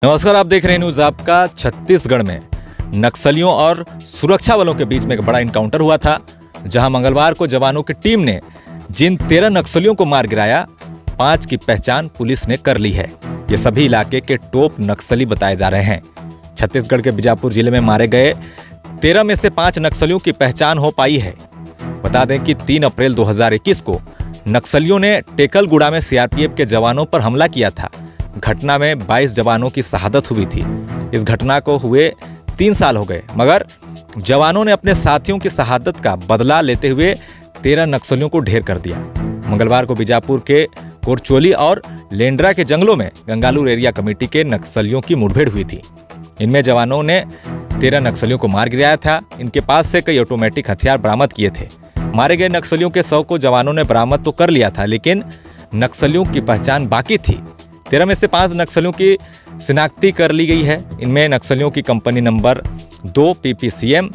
नमस्कार, आप देख रहे हैं न्यूज आपका। छत्तीसगढ़ में नक्सलियों और सुरक्षा बलों के बीच में एक बड़ा इनकाउंटर हुआ था, जहां मंगलवार को जवानों की टीम ने जिन 13 नक्सलियों को मार गिराया, 5 की पहचान पुलिस ने कर ली है। ये सभी इलाके के टॉप नक्सली बताए जा रहे हैं। छत्तीसगढ़ के बीजापुर जिले में मारे गए 13 में से 5 नक्सलियों की पहचान हो पाई है। बता दें कि 3 अप्रैल 2021 को नक्सलियों ने टेकलगुड़ा में सीआरपीएफ के जवानों पर हमला किया था। घटना में 22 जवानों की शहादत हुई थी। इस घटना को हुए 3 साल हो गए, मगर जवानों ने अपने साथियों की शहादत का बदला लेते हुए 13 नक्सलियों को ढेर कर दिया। मंगलवार को बीजापुर के कोरचोली और लेंड्रा के जंगलों में गंगालूर एरिया कमेटी के नक्सलियों की मुठभेड़ हुई थी। इनमें जवानों ने 13 नक्सलियों को मार गिराया था। इनके पास से कई ऑटोमेटिक हथियार बरामद किए थे। मारे गए नक्सलियों के शव को जवानों ने बरामद तो कर लिया था, लेकिन नक्सलियों की पहचान बाकी थी। 13 में से 5 नक्सलियों की शिनाख्ती कर ली गई है। इनमें नक्सलियों की company number 2 PPCM,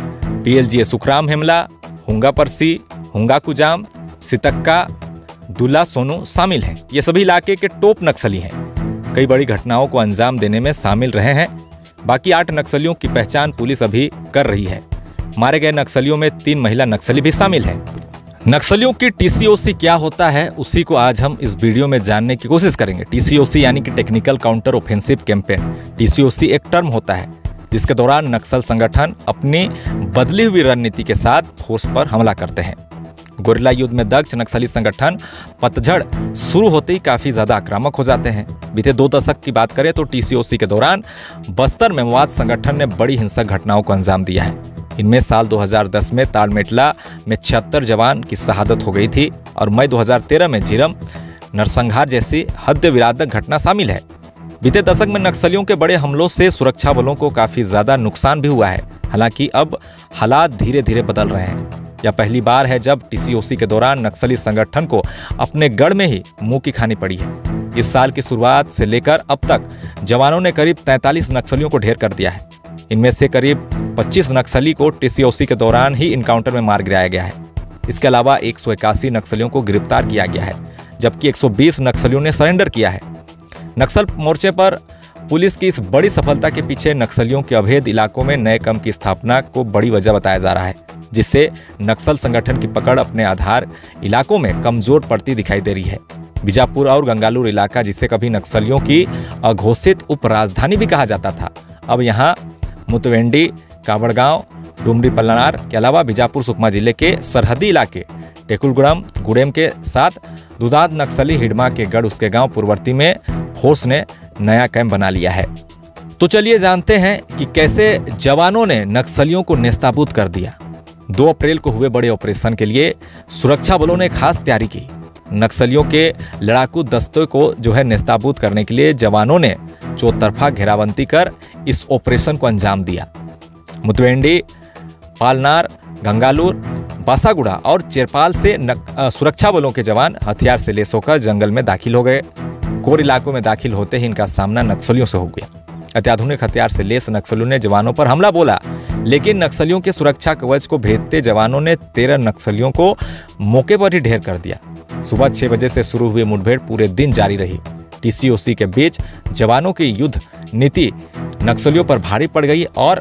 PLGA Sukhram Hemla, Hunga Parsi, हुंगा कुजाम, सितक्का, दुला सोनू शामिल हैं। ये सभी इलाके के टॉप नक्सली हैं। कई बड़ी घटनाओं को अंजाम देने में शामिल रहे हैं। बाकी 8 नक्सलियों की पहचान पुलिस अभी कर रही है। मारे गए नक्सलियों में 3 महिला नक्सली भी शामिल हैं। नक्सलियों की TCOC क्या होता है, उसी को आज हम इस वीडियो में जानने की कोशिश करेंगे। TCOC यानी कि technical counter offensive campaign. TCOC एक टर्म होता है जिसके दौरान नक्सल संगठन अपनी बदली हुई रणनीति के साथ फोर्स पर हमला करते हैं। गोरिल्ला युद्ध में दक्ष नक्सली संगठन पतझड़ शुरू होते ही काफी ज्यादा आक्रामक हो जाते हैं। बीते 2 दशक की बात करें तो TCOC के दौरान बस्तर में मवाद संगठन ने बड़ी हिंसक घटनाओं को अंजाम दिया है। इनमें साल 2010 में तालमेटला में 76 जवान की शहादत हो गई थी और मई 2013 में झीरम नरसंहार जैसी हद विरादक घटना शामिल है। बीते दशक में नक्सलियों के बड़े हमलों से सुरक्षा बलों को काफी ज्यादा नुकसान भी हुआ है। हालांकि अब हालात धीरे धीरे बदल रहे हैं। यह पहली बार है जब TCOC के दौरान नक्सली संगठन को अपने गढ़ में ही मुंह की खानी पड़ी है। इस साल की शुरुआत से लेकर अब तक जवानों ने करीब 43 नक्सलियों को ढेर कर दिया है। इनमें से करीब 25 नक्सली को TCOC के दौरान ही इनकाउंटर में मार गिराया गया है। इसके अलावा 181 नक्सलियों को गिरफ्तार किया गया है, जबकि 120 नक्सलियों ने सरेंडर किया है। नक्सल मोर्चे पर पुलिस की इस बड़ी सफलता के पीछे नक्सलियों के अवैध इलाकों में नए कैंप की स्थापना को बड़ी वजह बताया जा रहा है, जिससे नक्सल संगठन की पकड़ अपने आधार इलाकों में कमजोर पड़ती दिखाई दे रही है। बीजापुर और गंगालूर इलाका, जिसे कभी नक्सलियों की अघोषित उपराजधानी भी कहा जाता था, अब यहाँ मुतवेंडी, कावड़गांव, डुमरी पल्लनार के अलावा बीजापुर सुकमा जिले के सरहदी इलाके टेकुलगुड़म गुड़ेम के साथ दुदाद नक्सली हिडमा के गढ़ उसके गांव पूर्ववर्ती में फोर्स ने नया कैंप बना लिया है। तो चलिए जानते हैं कि कैसे जवानों ने नक्सलियों को नेस्ताबूद कर दिया। 2 अप्रैल को हुए बड़े ऑपरेशन के लिए सुरक्षा बलों ने खास तैयारी की। नक्सलियों के लड़ाकू दस्तों को नेस्ताबूद करने के लिए जवानों ने चौतरफा घेराबंदी कर इस ऑपरेशन को अंजाम दिया। मुतवेंडी, पालनार, गंगालूर, बासागुड़ा और चेरपाल से सुरक्षा बलों के जवान हथियार से लैस होकर जंगल में दाखिल हो गए। कोर इलाकों में दाखिल होते ही इनका सामना नक्सलियों से हो गया। अत्याधुनिक हथियार से लैस नक्सलियों ने जवानों पर हमला बोला, लेकिन नक्सलियों के सुरक्षा कवच को भेदते जवानों ने 13 नक्सलियों को मौके पर ही ढेर कर दिया। सुबह 6 बजे से शुरू हुई मुठभेड़ पूरे दिन जारी रही। TCOC के बीच जवानों की युद्ध नीति नक्सलियों पर भारी पड़ गई और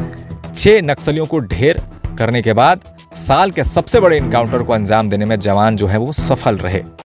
6 नक्सलियों को ढेर करने के बाद साल के सबसे बड़े इनकाउंटर को अंजाम देने में जवान वो सफल रहे।